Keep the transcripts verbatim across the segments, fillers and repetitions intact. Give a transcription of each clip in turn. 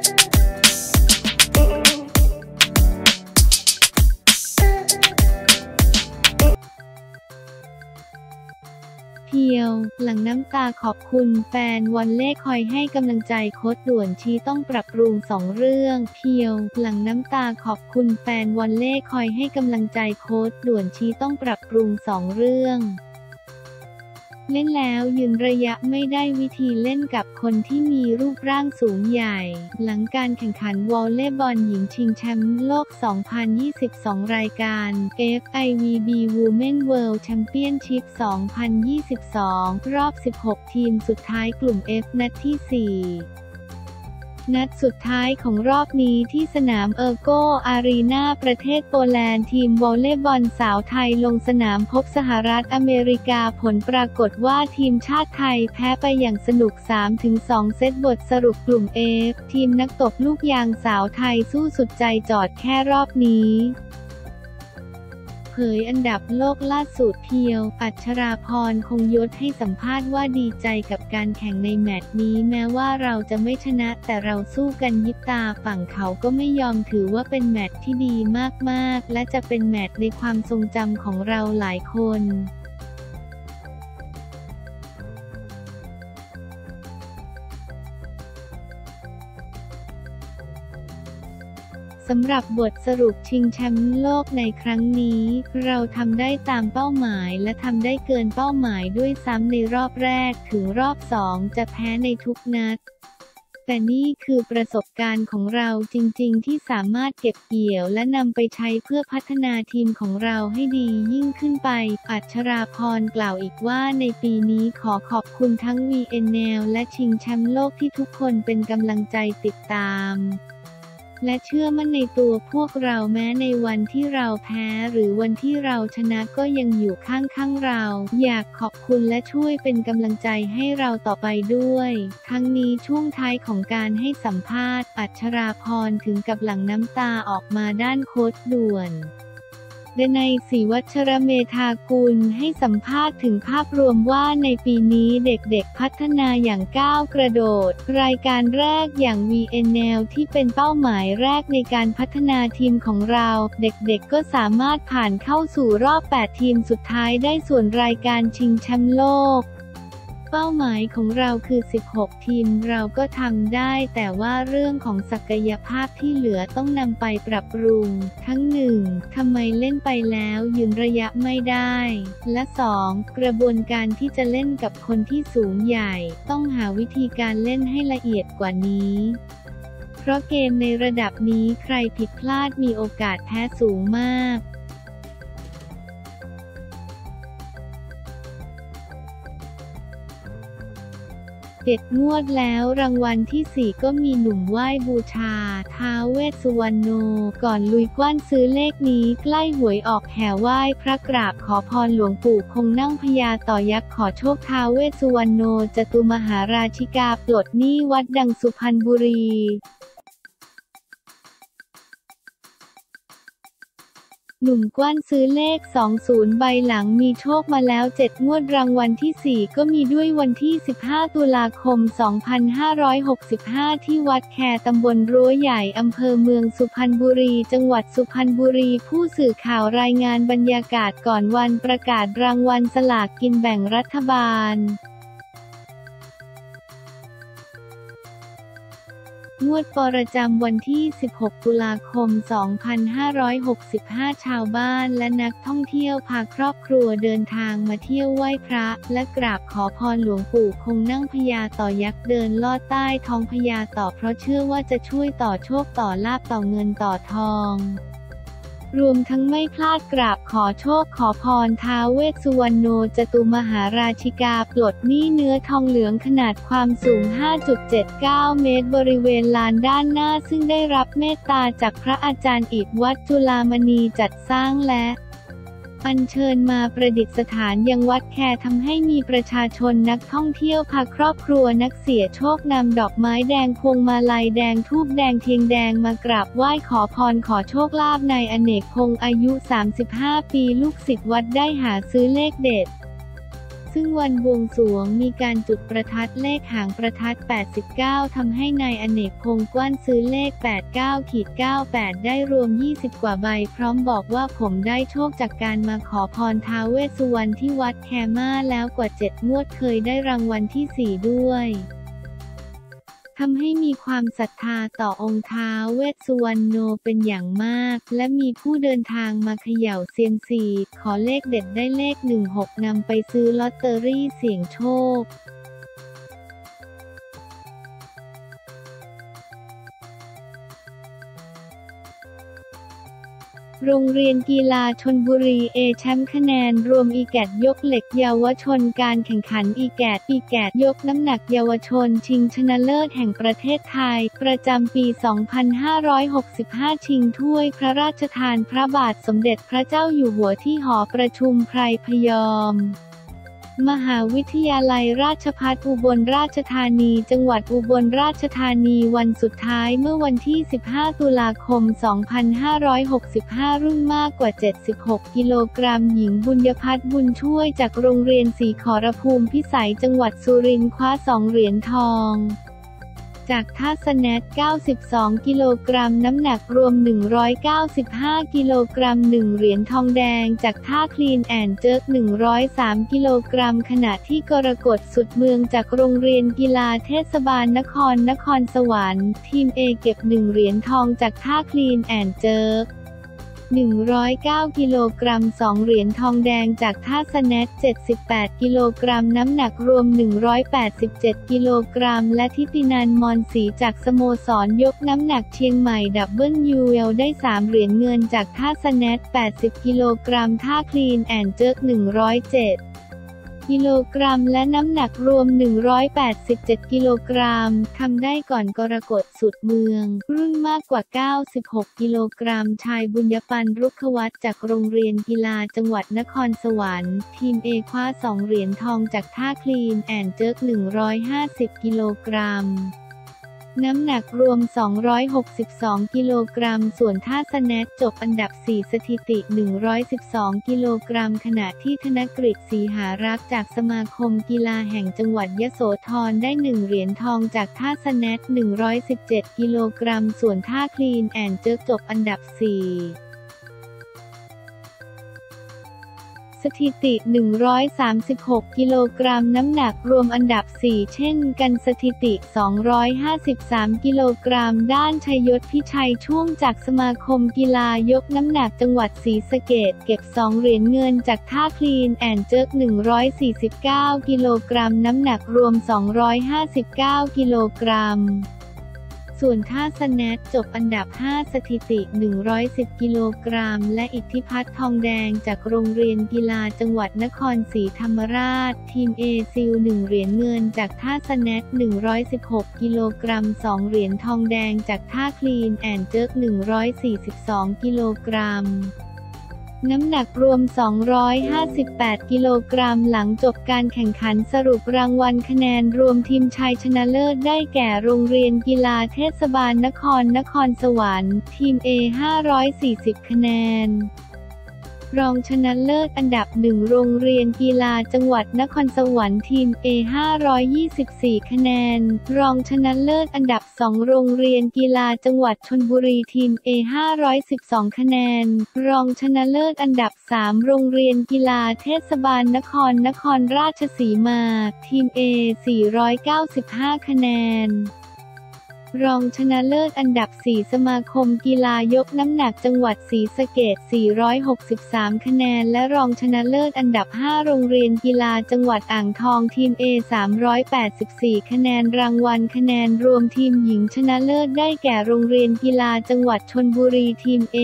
เพียวหลังน้ำตาขอบคุณแฟนวอลเล่คอยให้กำลังใจโค้ชด่วนชี้ต้องปรับปรุงสองเรื่องเพียวหลังน้ำตาขอบคุณแฟนวอลเล่คอยให้กำลังใจโค้ชด่วนชี้ต้องปรับปรุงสองเรื่องเล่นแล้วยืนระยะไม่ได้วิธีเล่นกับคนที่มีรูปร่างสูงใหญ่หลังการแข่งขันวอลเลย์บอลหญิงชิงแชมป์โลก สองพันยี่สิบสอง รายการ เอฟ ไอ วี บี Women World Championship สองพันยี่สิบสอง รอบ สิบหก ทีมสุดท้ายกลุ่ม F นัดที่ สี่นัดสุดท้ายของรอบนี้ที่สนามเออร์โกอารีนาประเทศโปแลนด์ทีมวอลเลย์บอลสาวไทยลงสนามพบสหรัฐอเมริกาผลปรากฏว่าทีมชาติไทยแพ้ไปอย่างสนุก สามถึงสอง เซตบทสรุปกลุ่ม F ทีมนักตบลูกยางสาวไทยสู้สุดใจจอดแค่รอบนี้เผยอันดับโลกล่าสุดเพียวอัชราพรคงยศให้สัมภาษณ์ว่าดีใจกับการแข่งในแมตช์นี้แม้ว่าเราจะไม่ชนะแต่เราสู้กันยิบตาฝั่งเขาก็ไม่ยอมถือว่าเป็นแมตช์ที่ดีมากๆและจะเป็นแมตช์ในความทรงจำของเราหลายคนสำหรับบทสรุปชิงแชมป์โลกในครั้งนี้เราทำได้ตามเป้าหมายและทำได้เกินเป้าหมายด้วยซ้ำในรอบแรกถึงรอบสองจะแพ้ในทุกนัดแต่นี่คือประสบการณ์ของเราจริงๆที่สามารถเก็บเกี่ยวและนำไปใช้เพื่อพัฒนาทีมของเราให้ดียิ่งขึ้นไปอัชราพรกล่าวอีกว่าในปีนี้ขอขอบคุณทั้ง วี เอ็น แอล และชิงแชมป์โลกที่ทุกคนเป็นกำลังใจติดตามและเชื่อมั่นในตัวพวกเราแม้ในวันที่เราแพ้หรือวันที่เราชนะก็ยังอยู่ข้างๆเราอยากขอบคุณและช่วยเป็นกำลังใจให้เราต่อไปด้วยทั้งนี้ช่วงท้ายของการให้สัมภาษณ์อัชราพรถึงกับหลั่งน้ำตาออกมาด้านโค้ชด่วนดนัย ศรีวัชรเมธากุลให้สัมภาษณ์ถึงภาพรวมว่าในปีนี้เด็กๆพัฒนาอย่างก้าวกระโดดรายการแรกอย่าง วี เอ็น แอล ที่เป็นเป้าหมายแรกในการพัฒนาทีมของเราเด็กๆก็สามารถผ่านเข้าสู่รอบแปดทีมสุดท้ายได้ส่วนรายการชิงแชมป์โลกเป้าหมายของเราคือสิบหกทีมเราก็ทำได้แต่ว่าเรื่องของศักยภาพที่เหลือต้องนำไปปรับปรุงทั้งหนึ่งทำไมเล่นไปแล้วยืนระยะไม่ได้และสองกระบวนการที่จะเล่นกับคนที่สูงใหญ่ต้องหาวิธีการเล่นให้ละเอียดกว่านี้เพราะเกมในระดับนี้ใครผิดพลาดมีโอกาสแพ้สูงมากเจ็ดงวดแล้วรางวัลที่สี่ก็มีหนุ่มไหว้บูชาท้าวเวสสุวรรณโนก่อนลุยกว้านซื้อเลขนี้ใกล้หวยออกแห่ไหว้พระกราบขอพรหลวงปู่คงนั่งพญาต่อยักษ์ขอโชคท้าวเวสสุวรรณโนจตุมหาราชิกาปลดหนี้วัดดังสุพรรณบุรีหนุ่มกว้านซื้อเลขสองสิบใบหลังมีโชคมาแล้วเจ็ดงวดรางวัลที่สี่ก็มีด้วยวันที่สิบห้าตุลาคมสองพันห้าร้อยหกสิบห้าที่วัดแคตำบลรั้วใหญ่อำเภอเมืองสุพรรณบุรีจังหวัดสุพรรณบุรีผู้สื่อข่าวรายงานบรรยากาศก่อนวันประกาศรางวัลสลากกินแบ่งรัฐบาลงวดประจำวันที่สิบหกตุลาคมสองพันห้าร้อยหกสิบห้าชาวบ้านและนักท่องเที่ยวพาครอบครัวเดินทางมาเที่ยวไหว้พระและกราบขอพรหลวงปู่คงนั่งพญาต่อยักษ์เดินลอดใต้ท้องพญาต่อเพราะเชื่อว่าจะช่วยต่อโชคต่อลาภต่อเงินต่อทองรวมทั้งไม่พลาดกราบขอโชคขอพรท้าวเวสสุวรรณโนจตุมหาราชิกาปลดหนี้เนื้อทองเหลืองขนาดความสูง ห้าจุดเจ็ดเก้า เมตรบริเวณลานด้านหน้าซึ่งได้รับเมตตาจากพระอาจารย์อิฐวัดจุฬามณีจัดสร้างและอัญเชิญมาประดิษฐานยังวัดแคทำให้มีประชาชนนักท่องเที่ยวพาครอบครัวนักเสี่ยงโชคนำดอกไม้แดงพวงมาลัยแดงธูปแดงเทียนแดงมากราบไหว้ขอพรขอโชคลาภนายอเนกพงษ์อายุสามสิบห้าปีลูกศิษย์วัดได้หาซื้อเลขเด็ดซึ่งวันบวงสรวงมีการจุดประทัดเลขหางประทัดแปดสิบเก้าทำให้นายอเนกพงษ์กว้านซื้อเลข แปดเก้า เก้าแปด ได้รวมยี่สิบกว่าใบพร้อมบอกว่าผมได้โชคจากการมาขอพรท้าวเวสสุวรรณที่วัดแคม่าแล้วกว่าเจ็ดงวดเคยได้รางวัลที่สี่ด้วยทำให้มีความศรัทธาต่อองค์ท้าวเวสสุวรรณโนเป็นอย่างมากและมีผู้เดินทางมาเขย่าเซียมซีขอเลขเด็ดได้เลขหนึ่งหกนำไปซื้อลอตเตอรี่เสี่ยงโชคโรงเรียนกีฬาชลบุรีเอแชมป์คะแนนรวมอีแกตยกเหล็กเยาวชนการแข่งขันอีแกตอีแกตยกน้ำหนักเยาวชนชิงชนะเลิศแห่งประเทศไทยประจำปี สองพันห้าร้อยหกสิบห้า ชิงถ้วยพระราชทานพระบาทสมเด็จพระเจ้าอยู่หัวที่หอประชุมไพรพยอมมหาวิทยาลัยราชภัฏอุบลราชธานีจังหวัดอุบลราชธานีวันสุดท้ายเมื่อวันที่ สิบห้า ตุลาคม สองพันห้าร้อยหกสิบห้า รุ่นมากกว่า เจ็ดสิบหก กิโลกรัมหญิงบุญยพัฒน์บุญช่วยจากโรงเรียนศรีขอรภูมิพิสัยจังหวัดสุรินทร์คว้าสองเหรียญทองจากท่าสแนทเก้าสิบสองกิโลกรัมน้ำหนักรวมหนึ่งร้อยเก้าสิบห้ากิโลกรัมหนึ่งเหรียญทองแดงจากท่าคลีนแอนด์เจิร์กหนึ่งร้อยสามกิโลกรัมขณะที่กรกฎสุดเมืองจากโรงเรียนกีฬาเทศบาลนครนครสวรรค์ทีม A เก็บหนึ่งเหรียญทองจากท่าคลีนแอนด์เจิร์กหนึ่งร้อยเก้ากิโลกรัมสองเหรียญทองแดงจากท่าสแนทเจ็ดสิบแปดกิโลกรัมน้ำหนักรวมหนึ่งร้อยแปดสิบเจ็ดกิโลกรัมและทิตินันท์มอนศรีจากสโมสรยกน้ำหนักเชียงใหม่ดับเบิลยูเอลได้สามเหรียญเงินจากท่าสแนทแปดสิบกิโลกรัมท่าคลีนแอนด์เจิร์กหนึ่งร้อยเจ็ดกิโลกรัมและน้ำหนักรวมหนึ่งร้อยแปดสิบเจ็ดกิโลกรัมทำได้ก่อนกรกฎสุดเมืองรุ่นมากกว่าเก้าสิบหกกิโลกรัมชายบุญยปันรุกขวัฒน์จากโรงเรียนกีฬาจังหวัดนครสวรรค์ทีม A คว้าสองเหรียญทองจากท่าคลีนแอนด์เจิร์กหนึ่งร้อยห้าสิบกิโลกรัมน้ำหนักรวมสองร้อยหกสิบสองกิโลกรัมส่วนท่าสแนทจบอันดับสี่สถิติหนึ่งร้อยสิบสองกิโลกรัมขณะที่ธนกฤษศรีหารักษ์จากสมาคมกีฬาแห่งจังหวัดยโสธรได้หนึ่งเหรียญทองจากท่าสแนทหนึ่งร้อยสิบเจ็ดกิโลกรัมส่วนท่าคลีนแอนด์เจิร์กจบอันดับสี่สถิติหนึ่งร้อยสามสิบหกกิโลกรัมน้ำหนักรวมอันดับสี่เช่นกันสถิติสองร้อยห้าสิบสามกิโลกรัมด้านชัยยศพิชัยช่วงจากสมาคมกีฬายกน้ำหนักจังหวัดศรีสะเกษเก็บสองเหรียญเงินจากท่าคลีนแอนด์เจิร์กหนึ่งร้อยสี่สิบเก้ากิโลกรัมน้ำหนักรวมสองร้อยห้าสิบเก้ากิโลกรัมส่วนท่าสแนทจบอันดับห้าสถิติหนึ่งร้อยสิบกิโลกรัมและอิทธิพัฒน์ทองแดงจากโรงเรียนกีฬาจังหวัดนครศรีธรรมราชทีม A ซิลหนึ่งเหรียญเงินจากท่าสแนทหนึ่งร้อยสิบหกกิโลกรัมสองเหรียญทองแดงจากท่าคลีนแอนด์เจิร์กหนึ่งร้อยสี่สิบสองกิโลกรัมน้ำหนักรวมสองร้อยห้าสิบแปดกิโลกรัมหลังจบการแข่งขันสรุปรางวัลคะแนนรวมทีมชายชนะเลิศได้แก่โรงเรียนกีฬาเทศบาลนครนครสวรรค์ทีม A ห้าร้อยสี่สิบคะแนนรองชนะเลิศอันดับหนึ่งโรงเรียนกีฬาจังหวัดนครสวรรค์ทีม A ห้าร้อยยี่สิบสี่คะแนนรองชนะเลิศอันดับสองโรงเรียนกีฬาจังหวัดชลบุรีทีม A ห้าร้อยสิบสองคะแนนรองชนะเลิศอันดับสามโรงเรียนกีฬาเทศบาลนครนครราชสีมาทีม A สี่ร้อยเก้าสิบห้าคะแนนรองชนะเลิศอันดับสี่สมาคมกีฬายกน้ำหนักจังหวัดศรีสะเกษสี่ร้อยหกสิบสามคะแนนและรองชนะเลิศอันดับห้าโรงเรียนกีฬาจังหวัดอ่างทองทีม A สามร้อยแปดสิบสี่คะแนนรางวัลคะแนนรวมทีมหญิงชนะเลิศได้แก่โรงเรียนกีฬาจังหวัดชลบุรีทีม A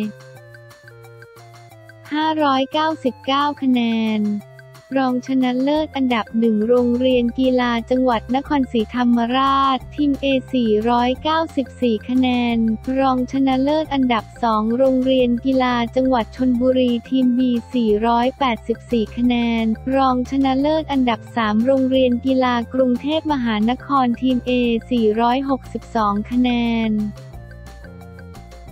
ห้าร้อยเก้าสิบเก้าคะแนนรองชนะเลิศอันดับหนึ่งโรงเรียนกีฬาจังหวัดนครศรีธรรมราชทีม A สี่ร้อยเก้าสิบสี่คะแนนรองชนะเลิศอันดับสองโรงเรียนกีฬาจังหวัดชลบุรีทีม B สี่ร้อยแปดสิบสี่คะแนนรองชนะเลิศอันดับสามโรงเรียนกีฬากรุงเทพมหานครทีม A สี่ร้อยหกสิบสองคะแนน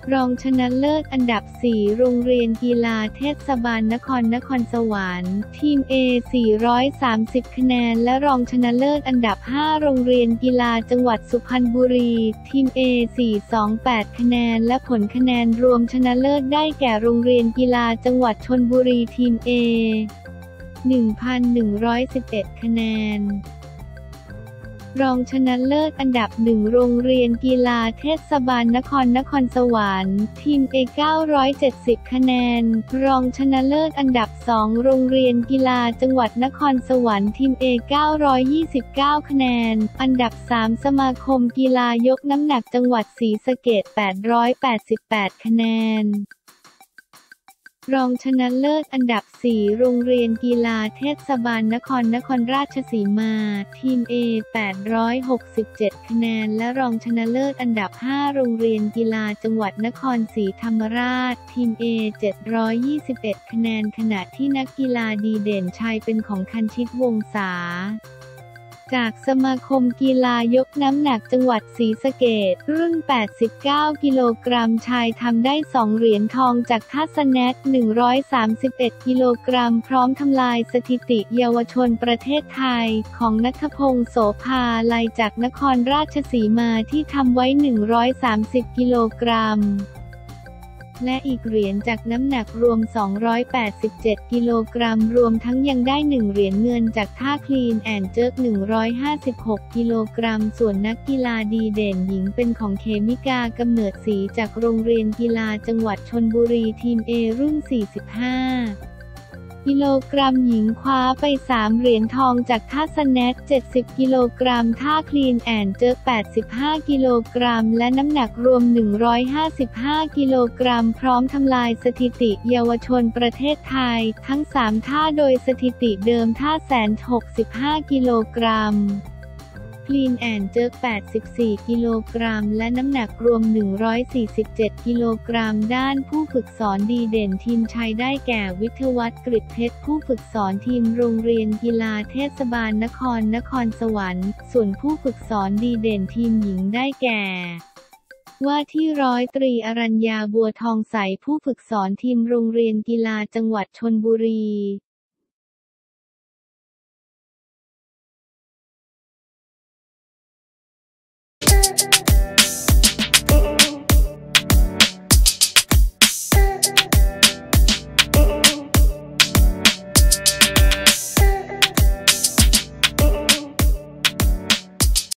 รองชนะเลิศอันดับ สี่ โรงเรียนกีฬาเทศบาลนครนครสวรรค์ทีม A สี่ร้อยสามสิบ คะแนนและรองชนะเลิศอันดับ ห้า โรงเรียนกีฬาจังหวัดสุพรรณบุรีทีม A สี่ร้อยยี่สิบแปด คะแนนและผลคะแนนรวมชนะเลิศได้แก่โรงเรียนกีฬาจังหวัดชลบุรีทีม A หนึ่งพันหนึ่งร้อยสิบเอ็ด คะแนนรองชนะเลิศอันดับ หนึ่ง โรงเรียนกีฬาเทศบาลนครนครสวรรค์ทีม A เก้าร้อยเจ็ดสิบ คะแนนรองชนะเลิศอันดับ สอง โรงเรียนกีฬาจังหวัดนครสวรรค์ทีม A เก้าร้อยยี่สิบเก้า คะแนนอันดับ สาม สมาคมกีฬายกน้ำหนักจังหวัดศรีสะเกษแปดร้อยแปดสิบแปด คะแนนรองชนะเลิศอันดับ สี่ โรงเรียนกีฬาเทศบาลนครนครราชสีมาทีม A แปดร้อยหกสิบเจ็ด คะแนนและรองชนะเลิศอันดับ ห้า โรงเรียนกีฬาจังหวัดนครศรีธรรมราชทีม A เจ็ดร้อยยี่สิบเอ็ด คะแนนขณะที่นักกีฬาดีเด่นชายเป็นของคันชิตวงศาจากสมาคมกีฬายกน้ำหนักจังหวัดศรีสะเกษรุ่น แปดสิบเก้า กิโลกรัมชายทำได้ สอง เหรียญทองจากท่าสแนท หนึ่งร้อยสามสิบเอ็ด กิโลกรัมพร้อมทำลายสถิติเยาวชนประเทศไทยของณัฐพงษ์โสภาลัยจากนครราชสีมาที่ทำไว้ หนึ่งร้อยสามสิบ กิโลกรัมและอีกเหรียญจากน้ำหนักรวม สองร้อยแปดสิบเจ็ด กิโลกรัมรวมทั้งยังได้ หนึ่ง เหรียญเงินจากท่าคลีนแอนด์เจิร์ก หนึ่งร้อยห้าสิบหก กิโลกรัมส่วนนักกีฬาดีเด่นหญิงเป็นของเขมิกากำเนิดศรีจากโรงเรียนกีฬาจังหวัดชลบุรีทีม A รุ่น สี่สิบห้า กิโลกรัมหญิงคว้าไป สาม เหรียญทองจากท่าสแนท เจ็ดสิบ กิโลกรัมท่าคลีนแอนด์เจิร์ก แปดสิบห้า กิโลกรัมและน้ำหนักรวม หนึ่งร้อยห้าสิบห้า กิโลกรัมพร้อมทำลายสถิติเยาวชนประเทศไทยทั้ง สาม ท่าโดยสถิติเดิมท่าแสนหกสิบห้า กิโลกรัมคลีนแอนด์เจิร์ก แปดสิบสี่ กิโลกรัมและน้ำหนักรวม หนึ่งร้อยสี่สิบเจ็ด กิโลกรัมด้านผู้ฝึกสอนดีเด่นทีมชายได้แก่วิทยวัฒน์ กฤษเพชรผู้ฝึกสอนทีมโรงเรียนกีฬาเทศบาลนครนครสวรรค์ส่วนผู้ฝึกสอนดีเด่นทีมหญิงได้แก่ว่าที่ร้อยตรีอรัญญาบัวทองใสผู้ฝึกสอนทีมโรงเรียนกีฬาจังหวัดชลบุรี